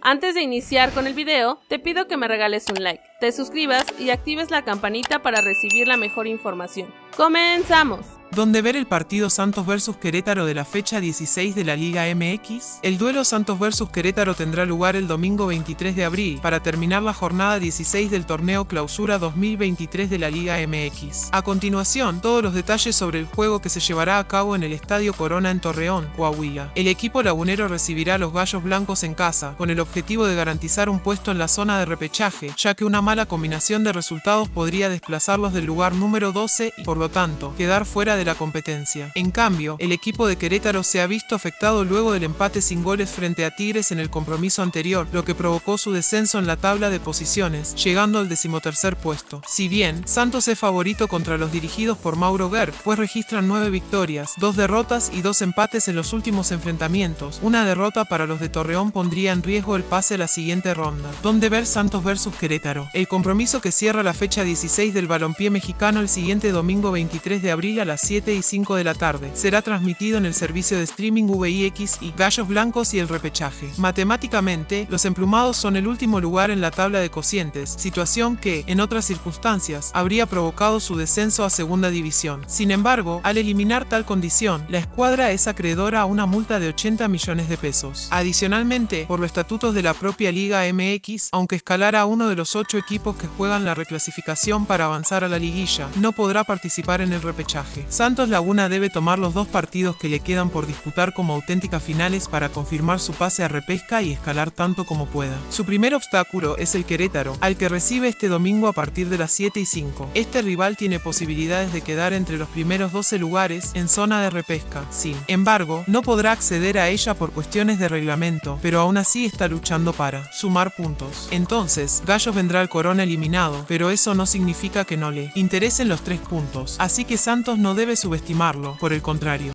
Antes de iniciar con el video, te pido que me regales un like, te suscribas y actives la campanita para recibir la mejor información. ¡Comenzamos! Donde ver el partido Santos vs Querétaro de la fecha 16 de la Liga MX. El duelo Santos vs Querétaro tendrá lugar el domingo 23 de abril para terminar la jornada 16 del torneo Clausura 2023 de la Liga MX. A continuación, todos los detalles sobre el juego que se llevará a cabo en el Estadio Corona en Torreón, Coahuila. El equipo lagunero recibirá a los Gallos Blancos en casa, con el objetivo de garantizar un puesto en la zona de repechaje, ya que una mala combinación de resultados podría desplazarlos del lugar número 12 y, por lo tanto, quedar fuera de la competencia. En cambio, el equipo de Querétaro se ha visto afectado luego del empate sin goles frente a Tigres en el compromiso anterior, lo que provocó su descenso en la tabla de posiciones, llegando al 13º puesto. Si bien, Santos es favorito contra los dirigidos por Mauro Gerg, pues registran 9 victorias, 2 derrotas y 2 empates en los últimos enfrentamientos. Una derrota para los de Torreón pondría en riesgo el pase a la siguiente ronda. Donde ver Santos vs Querétaro. El compromiso que cierra la fecha 16 del balompié mexicano el siguiente domingo 23 de abril a las 7:05 de la tarde. Será transmitido en el servicio de streaming VIX y Gallos Blancos y el repechaje. Matemáticamente, los emplumados son el último lugar en la tabla de cocientes, situación que, en otras circunstancias, habría provocado su descenso a segunda división. Sin embargo, al eliminar tal condición, la escuadra es acreedora a una multa de 80 millones de pesos. Adicionalmente, por los estatutos de la propia Liga MX, aunque escalara a uno de los 8 equipos que juegan la reclasificación para avanzar a la liguilla, no podrá participar en el repechaje. Santos Laguna debe tomar los 2 partidos que le quedan por disputar como auténticas finales para confirmar su pase a repesca y escalar tanto como pueda. Su primer obstáculo es el Querétaro, al que recibe este domingo a partir de las 7:05. Este rival tiene posibilidades de quedar entre los primeros 12 lugares en zona de repesca. Sin embargo, no podrá acceder a ella por cuestiones de reglamento, pero aún así está luchando para sumar puntos. Entonces, Gallos vendrá al Corona eliminado, pero eso no significa que no le interesen los 3 puntos, así que Santos no debe subestimarlo, por el contrario.